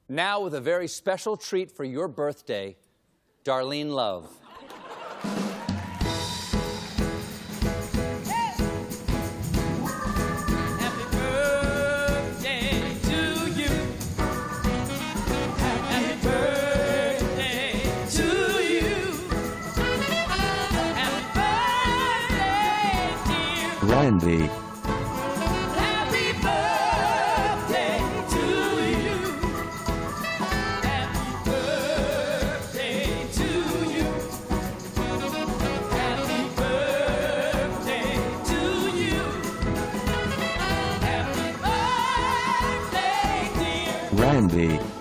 Now with a very special treat for your birthday, Darlene Love. Randy. Happy birthday to you. Happy birthday to you. Happy birthday to you. Happy birthday, dear Randy.